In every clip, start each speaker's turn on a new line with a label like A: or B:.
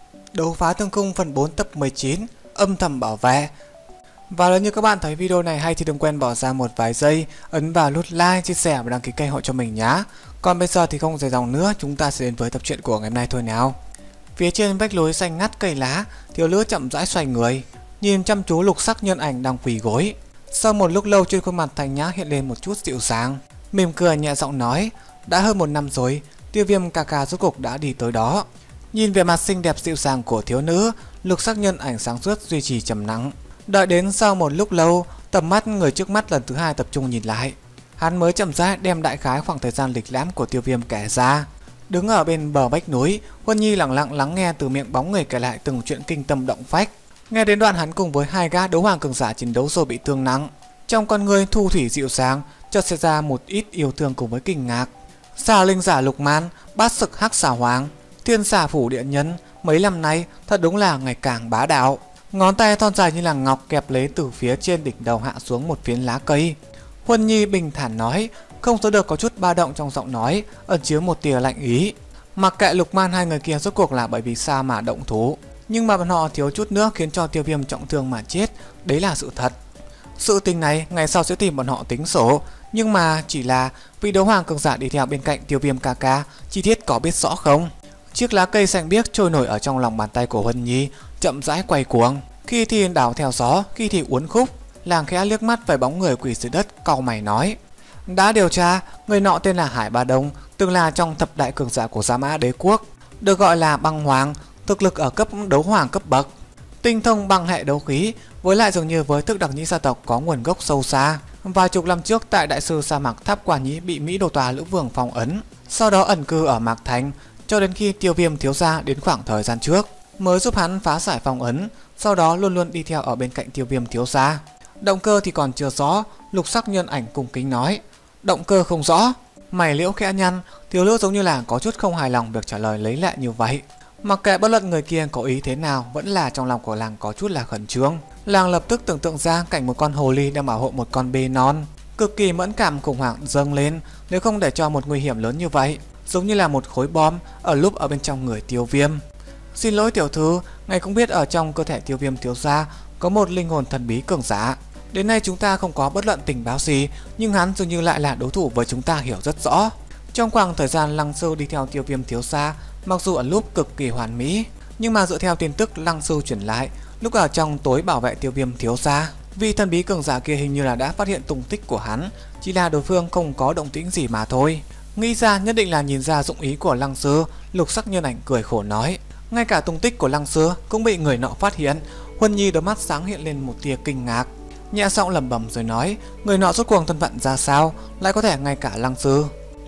A: Đấu phá thương cung phần 4 tập 19, âm thầm bảo vệ. Và nếu như các bạn thấy video này hay thì đừng quên bỏ ra một vài giây, ấn vào nút like, chia sẻ và đăng ký kênh hộ cho mình nhé. Còn bây giờ thì không dài dòng nữa, chúng ta sẽ đến với tập truyện của ngày hôm nay thôi nào. Phía trên vách núi xanh ngắt cây lá, thiếu nữ chậm rãi xoay người, nhìn chăm chú lục sắc nhân ảnh đang quỳ gối. Sau một lúc lâu, trên khuôn mặt Thanh Nhã hiện lên một chút dịu dàng, mỉm cười nhẹ giọng nói: đã hơn 1 năm rồi, Tiêu Viêm ca ca rốt cục đã đi tới đó. Nhìn vẻ mặt xinh đẹp dịu dàng của thiếu nữ, lục sắc nhân ảnh sáng suốt duy trì trầm lắng. Đợi đến sau một lúc lâu, tầm mắt người trước mắt lần thứ hai tập trung nhìn lại, hắn mới chậm rãi đem đại khái khoảng thời gian lịch lãm của Tiêu Viêm kể ra. Đứng ở bên bờ vách núi, Huân Nhi lặng lặng lắng nghe từ miệng bóng người kể lại từng chuyện kinh tâm động phách. Nghe đến đoạn hắn cùng với 2 gã đấu hoàng cường giả chiến đấu rồi bị thương nặng, trong con người thu thủy dịu dàng chợt xảy ra một ít yêu thương cùng với kinh ngạc. Xà linh giả Lục Man, bát sực hắc xà hoàng, thiên xà phủ địa nhân, mấy năm nay thật đúng là ngày càng bá đạo. Ngón tay thon dài như là ngọc kẹp lấy từ phía trên đỉnh đầu hạ xuống một phiến lá cây. Huân Nhi bình thản nói, không giấu được có chút ba động trong giọng nói, ẩn chứa một tia lạnh ý. Mặc kệ Lục Man hai người kia rốt cuộc là bởi vì sao mà động thú, nhưng mà bọn họ thiếu chút nữa khiến cho Tiêu Viêm trọng thương mà chết, đấy là sự thật. Sự tình này ngày sau sẽ tìm bọn họ tính sổ, nhưng mà chỉ là vị đấu hoàng cường giả đi theo bên cạnh Tiêu Viêm ca ca, chi tiết có biết rõ không? Chiếc lá cây xanh biếc trôi nổi ở trong lòng bàn tay của Huân Nhi, chậm rãi quay cuồng, khi thì đảo theo gió, khi thì uốn khúc. Làng khẽ liếc mắt về bóng người quỳ dưới đất, cau mày nói: đã điều tra, người nọ tên là Hải Ba Đông, từng là trong thập đại cường giả của Gia Mã Đế quốc, được gọi là băng hoàng, thực lực ở cấp đấu hoàng cấp bậc, tinh thông băng hệ đấu khí, với lại dường như với thức đặc nhĩ gia tộc có nguồn gốc sâu xa. Vài chục năm trước tại đại sư sa mạc Tháp Quả Nhĩ bị Mỹ Đồ Tòa Lữ Vương phong ấn, sau đó ẩn cư ở Mạc Thành cho đến khi Tiêu Viêm thiếu gia đến khoảng thời gian trước mới giúp hắn phá giải phong ấn, sau đó luôn luôn đi theo ở bên cạnh Tiêu Viêm thiếu gia. Động cơ thì còn chưa rõ. Lục sắc nhân ảnh cung kính nói: động cơ không rõ. Mày liễu khẽ nhăn, thiếu nữ giống như là có chút không hài lòng việc trả lời lấy lệ như vậy. Mặc kệ bất luận người kia có ý thế nào, vẫn là trong lòng của làng có chút là khẩn trương. Làng lập tức tưởng tượng ra cảnh một con hồ ly đang bảo hộ một con bê non, cực kỳ mẫn cảm khủng hoảng dâng lên nếu không để cho một nguy hiểm lớn như vậy, giống như là một khối bom ở lúc ở bên trong người Tiêu Viêm. Xin lỗi tiểu thư, ngài cũng biết ở trong cơ thể Tiêu Viêm thiếu gia có một linh hồn thần bí cường giả. Đến nay chúng ta không có bất luận tình báo gì, nhưng hắn dường như lại là đối thủ với chúng ta hiểu rất rõ. Trong khoảng thời gian Lăng Sư đi theo Tiêu Viêm thiếu gia, mặc dù ở lúc cực kỳ hoàn mỹ, nhưng mà dựa theo tin tức Lăng Sư chuyển lại, lúc ở trong tối bảo vệ Tiêu Viêm thiếu gia, vị thần bí cường giả kia hình như là đã phát hiện tung tích của hắn, chỉ là đối phương không có động tĩnh gì mà thôi. Nghĩ ra nhất định là nhìn ra dụng ý của Lăng Sư. Lục sắc nhân ảnh cười khổ nói: ngay cả tung tích của Lăng Sư cũng bị người nọ phát hiện. Huân Nhi đôi mắt sáng hiện lên một tia kinh ngạc, nhẹ giọng lẩm bẩm rồi nói: người nọ rốt cuộc thân phận ra sao, lại có thể ngay cả Lăng Sư?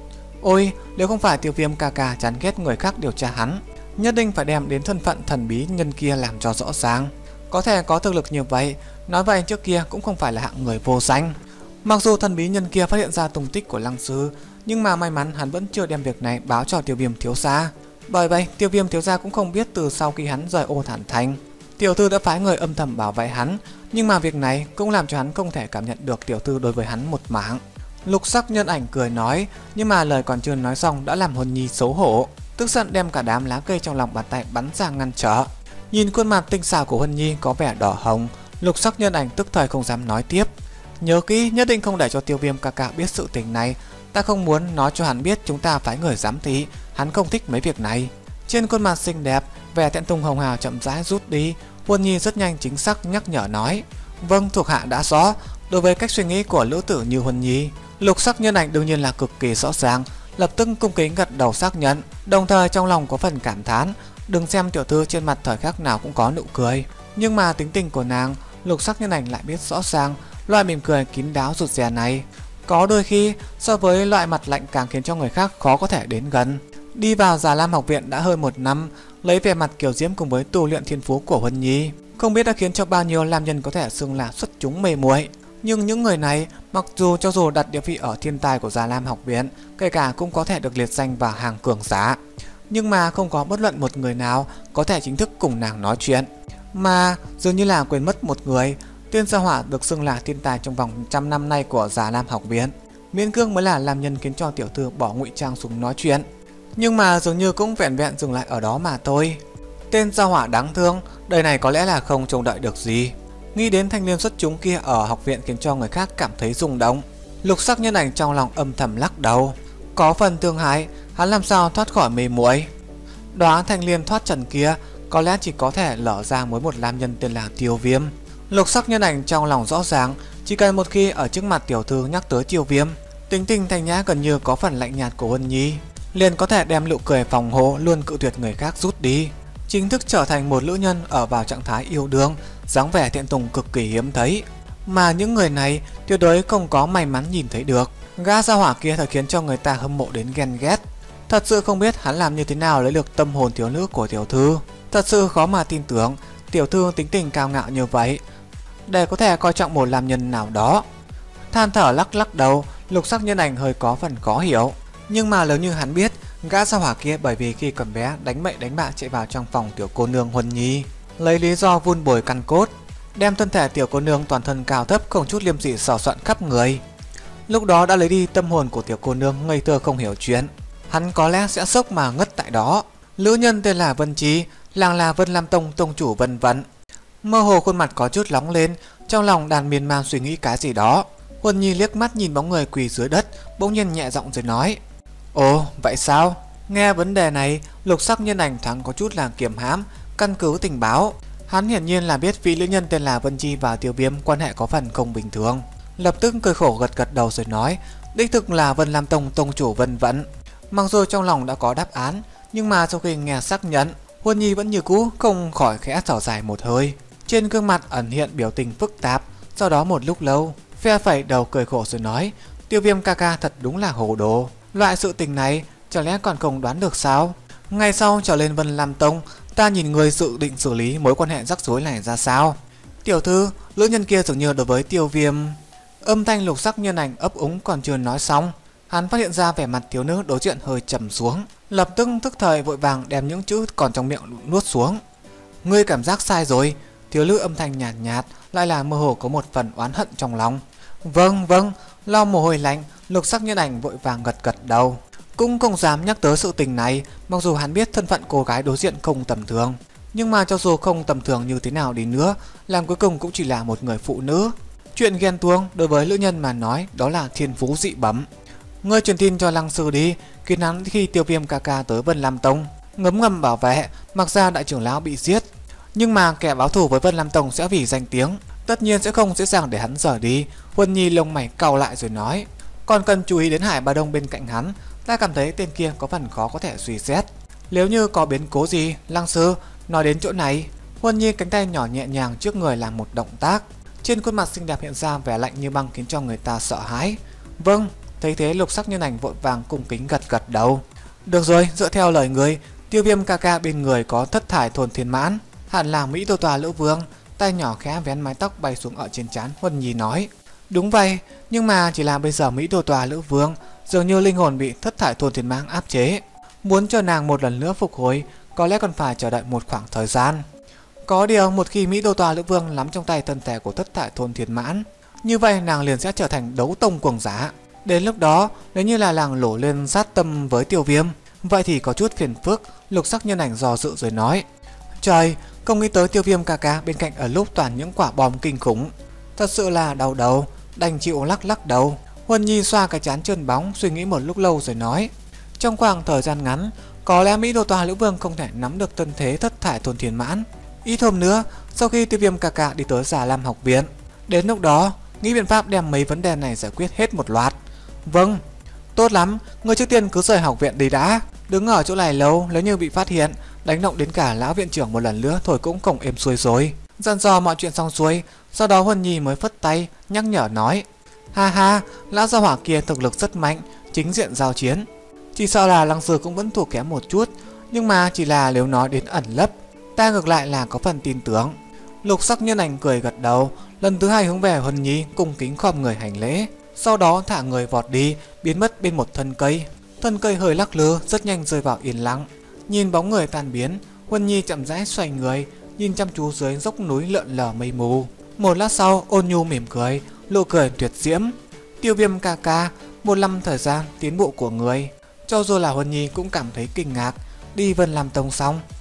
A: Ôi, nếu không phải Tiêu Viêm ca ca chán ghét người khác điều tra hắn, nhất định phải đem đến thân phận thần bí nhân kia làm cho rõ ràng. Có thể có thực lực như vậy, nói vậy trước kia cũng không phải là hạng người vô danh. Mặc dù thần bí nhân kia phát hiện ra tung tích của Lăng Sư, nhưng mà may mắn hắn vẫn chưa đem việc này báo cho Tiêu Viêm thiếu gia. Bởi vậy Tiêu Viêm thiếu gia cũng không biết từ sau khi hắn rời Ô Thản Thành, tiểu thư đã phái người âm thầm bảo vệ hắn, nhưng mà việc này cũng làm cho hắn không thể cảm nhận được tiểu thư đối với hắn một mảng. Lục sắc nhân ảnh cười nói, nhưng mà lời còn chưa nói xong đã làm Huân Nhi xấu hổ, tức giận đem cả đám lá cây trong lòng bàn tay bắn ra ngăn trở. Nhìn khuôn mặt tinh xảo của Huân Nhi có vẻ đỏ hồng, lục sắc nhân ảnh tức thời không dám nói tiếp. Nhớ kỹ, nhất định không để cho Tiêu Viêm ca ca biết sự tình này. Ta không muốn nói cho hắn biết chúng ta phái người giám thị, hắn không thích mấy việc này. Trên khuôn mặt xinh đẹp, vẻ thẹn thùng hồng hào chậm rãi rút đi. Huân Nhi rất nhanh chính xác nhắc nhở nói: vâng, thuộc hạ đã rõ. Đối với cách suy nghĩ của lữ tử như Huân Nhi, lục sắc nhân ảnh đương nhiên là cực kỳ rõ ràng, lập tức cung kính gật đầu xác nhận, đồng thời trong lòng có phần cảm thán. Đừng xem tiểu thư trên mặt thời khắc nào cũng có nụ cười, nhưng mà tính tình của nàng, lục sắc nhân ảnh lại biết rõ ràng. Loại mỉm cười kín đáo rụt rè này, có đôi khi so với loại mặt lạnh càng khiến cho người khác khó có thể đến gần. Đi vào Già Lam học viện đã hơn 1 năm, lấy vẻ mặt kiều diễm cùng với tu luyện thiên phú của Huân Nhi, không biết đã khiến cho bao nhiêu nam nhân có thể xưng là xuất chúng mê muội. Nhưng những người này, mặc dù cho dù đặt địa vị ở thiên tài của Già Lam học viện, kể cả cũng có thể được liệt danh vào hàng cường giả, nhưng mà không có bất luận một người nào có thể chính thức cùng nàng nói chuyện. Mà dường như là quên mất một người, Tiên Sa Hỏa được xưng là thiên tài trong vòng 100 năm nay của Già Lam học viện, miễn cưỡng mới là làm nhân khiến cho tiểu thư bỏ ngụy trang xuống nói chuyện, nhưng mà dường như cũng vẹn vẹn dừng lại ở đó mà thôi. Tên gia hỏa đáng thương, đời này có lẽ là không trông đợi được gì. Nghĩ đến thanh niên xuất chúng kia ở học viện khiến cho người khác cảm thấy rung động. Lục Sắc Nhân Ảnh trong lòng âm thầm lắc đầu. Có phần thương hại, hắn làm sao thoát khỏi mê muội. Đóa thanh liên thoát trần kia có lẽ chỉ có thể lở ra với một nam nhân tên là Tiêu Viêm. Lục Sắc Nhân Ảnh trong lòng rõ ràng, chỉ cần một khi ở trước mặt tiểu thư nhắc tới Tiêu Viêm, tính tình thanh nhã gần như có phần lạnh nhạt của Huân Nhi liền có thể đem nụ cười phòng hộ luôn cự tuyệt người khác rút đi, chính thức trở thành một nữ nhân ở vào trạng thái yêu đương, dáng vẻ thiện tùng cực kỳ hiếm thấy, mà những người này tuyệt đối không có may mắn nhìn thấy được. Gã gia hỏa kia thật khiến cho người ta hâm mộ đến ghen ghét. Thật sự không biết hắn làm như thế nào lấy được tâm hồn thiếu nữ của tiểu thư. Thật sự khó mà tin tưởng tiểu thư tính tình cao ngạo như vậy để có thể coi trọng một nam nhân nào đó. Than thở lắc lắc đầu, Lục Sắc Nhân Ảnh hơi có phần khó hiểu. Nhưng mà nếu như hắn biết, gã gia hỏa kia bởi vì khi còn bé đánh bậy đánh bạ chạy vào trong phòng tiểu cô nương Huân Nhi, lấy lý do vun bồi căn cốt, đem thân thể tiểu cô nương toàn thân cao thấp không chút liêm sỉ xỏ xoạn khắp người, lúc đó đã lấy đi tâm hồn của tiểu cô nương ngây thơ không hiểu chuyện, hắn có lẽ sẽ sốc mà ngất tại đó. Nữ nhân tên là Vân Trí, làng là Vân Lam Tông tông chủ Vân Vận. Mơ hồ khuôn mặt có chút nóng lên, trong lòng đàn miên man suy nghĩ cái gì đó. Huân Nhi liếc mắt nhìn bóng người quỳ dưới đất, bỗng nhiên nhẹ giọng rồi nói: "Ồ, vậy sao?" Nghe vấn đề này, Lục Sắc Nhân Ảnh thoáng có chút là kiềm hãm, căn cứ tình báo. Hắn hiển nhiên là biết vị nữ nhân tên là Vân Chi và Tiêu Viêm quan hệ có phần không bình thường, lập tức cười khổ gật gật đầu rồi nói: "Đích thực là Vân Lam Tông tông chủ Vân Vận." Mặc dù trong lòng đã có đáp án, nhưng mà sau khi nghe xác nhận, Huân Nhi vẫn như cũ không khỏi khẽ thở dài một hơi, trên gương mặt ẩn hiện biểu tình phức tạp. Sau đó một lúc lâu, phe phẩy đầu cười khổ rồi nói: "Tiêu Viêm ca ca thật đúng là hồ đồ, loại sự tình này chẳng lẽ còn không đoán được sao? Ngày sau trở lên Vân Lam Tông, ta nhìn người dự định xử lý mối quan hệ rắc rối này ra sao?" "Tiểu thư, nữ nhân kia dường như đối với Tiêu Viêm..." Âm thanh Lục Sắc Nhân Ảnh ấp úng còn chưa nói xong, hắn phát hiện ra vẻ mặt thiếu nữ đối diện hơi trầm xuống, lập tức tức thời vội vàng đem những chữ còn trong miệng nuốt xuống. "Ngươi cảm giác sai rồi." Thiếu nữ âm thanh nhạt nhạt lại là mơ hồ có một phần oán hận trong lòng. Vâng, lau mồ hôi lạnh, Lục Sắc Nhân Ảnh vội vàng gật gật đầu, cũng không dám nhắc tới sự tình này. Mặc dù hắn biết thân phận cô gái đối diện không tầm thường, nhưng mà cho dù không tầm thường như thế nào đi nữa, làm cuối cùng cũng chỉ là một người phụ nữ. Chuyện ghen tuông đối với nữ nhân mà nói đó là thiên phú dị bẩm. Ngươi truyền tin cho Lăng Sư đi, khiến hắn khi Tiêu Viêm ca ca tới Vân Lam Tông ngấm ngầm bảo vệ, mặc ra đại trưởng lão bị giết, nhưng mà kẻ báo thù với Vân Lam Tông sẽ vì danh tiếng, tất nhiên sẽ không dễ dàng để hắn rời đi." Huân Nhi lông mày cau lại rồi nói: "Còn cần chú ý đến Hải Ba Đông bên cạnh hắn, ta cảm thấy tên kia có phần khó có thể suy xét. Nếu như có biến cố gì, Lăng Sư nói đến chỗ này." Huân Nhi cánh tay nhỏ nhẹ nhàng trước người làm một động tác, trên khuôn mặt xinh đẹp hiện ra vẻ lạnh như băng khiến cho người ta sợ hãi. "Vâng." Thấy thế, Lục Sắc Nhân Ảnh vội vàng cung kính gật gật đầu. "Được rồi, dựa theo lời người, Tiêu Viêm ca ca bên người có thất thải thôn thiên mãn, hẳn là Mỹ Tô Tòa Lữ Vương." Tay nhỏ khẽ vén mái tóc bay xuống ở trên trán Huân Nhi nói: "Đúng vậy, nhưng mà chỉ là bây giờ Mỹ Tô Tòa Lữ Vương dường như linh hồn bị thất thải thôn thiên mãn áp chế, muốn cho nàng một lần nữa phục hồi có lẽ còn phải chờ đợi một khoảng thời gian. Có điều một khi Mỹ Tô Tòa Lữ Vương nắm trong tay thân thể của thất thải thôn thiên mãn, như vậy nàng liền sẽ trở thành đấu tông cuồng giả. Đến lúc đó nếu như là nàng nổ lên sát tâm với Tiêu Viêm, vậy thì có chút phiền phức." Lục Sắc Nhân Ảnh dò dự rồi nói: "Trời, không nghĩ tới Tiêu Viêm ca ca bên cạnh ở lúc toàn những quả bom kinh khủng, thật sự là đau đầu." Đành chịu lắc lắc đầu. Huân Nhi xoa cái trán trơn bóng, suy nghĩ một lúc lâu rồi nói: "Trong khoảng thời gian ngắn, có lẽ Mỹ Đô Tòa Lữ Vương không thể nắm được thân thế thất thải thôn thiên mãn. Ít hôm nữa, sau khi Tiêu Viêm ca ca đi tới Già Lam học viện, đến lúc đó nghĩ biện pháp đem mấy vấn đề này giải quyết hết một loạt." "Vâng." "Tốt lắm, ngươi trước tiên cứ rời học viện đi đã. Đứng ở chỗ này lâu, nếu như bị phát hiện, đánh động đến cả lão viện trưởng một lần nữa thôi cũng không êm xuôi rồi." Dặn dò mọi chuyện xong xuôi, sau đó Huân Nhi mới phất tay nhắc nhở nói: "Ha ha, lão gia hỏa kia thực lực rất mạnh, chính diện giao chiến, chỉ sợ là Lăng Sư cũng vẫn thua kém một chút, nhưng mà chỉ là nếu nói đến ẩn lấp, ta ngược lại là có phần tin tưởng." Lục Sắc Nhân Ảnh cười gật đầu, lần thứ hai hướng về Huân Nhi cung kính khom người hành lễ, sau đó thả người vọt đi, biến mất bên một thân cây. Thân cây hơi lắc lư, rất nhanh rơi vào yên lặng. Nhìn bóng người tan biến, Huân Nhi chậm rãi xoay người, nhìn chăm chú dưới dốc núi lượn lờ mây mù. Một lát sau, ôn nhu mỉm cười, nụ cười tuyệt diễm: "Tiêu Viêm ca ca, một năm thời gian tiến bộ của người." Cho dù là Huân Nhi cũng cảm thấy kinh ngạc. Đi Vân Lam Tông xong,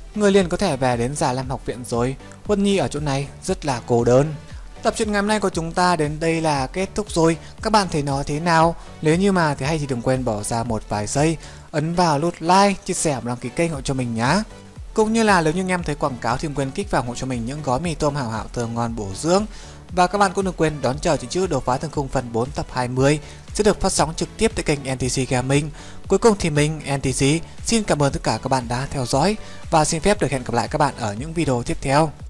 A: người liền có thể về đến Già Lam học viện rồi. Huân Nhi ở chỗ này rất là cô đơn. Tập truyện ngày hôm nay của chúng ta đến đây là kết thúc rồi. Các bạn thấy nó thế nào? Nếu như mà thì hay thì đừng quên bỏ ra một vài giây, ấn vào nút like, chia sẻ và đăng ký kênh hộ cho mình nhé. Cũng như là nếu như anh em thấy quảng cáo thì đừng quên kích vào hộ cho mình những gói mì tôm hảo hảo thơm ngon bổ dưỡng. Và các bạn cũng đừng quên đón chờ chuyện chữ đột phá thương khung phần 4 tập 20 sẽ được phát sóng trực tiếp tại kênh NTC Gaming. Cuối cùng thì mình NTC xin cảm ơn tất cả các bạn đã theo dõi và xin phép được hẹn gặp lại các bạn ở những video tiếp theo.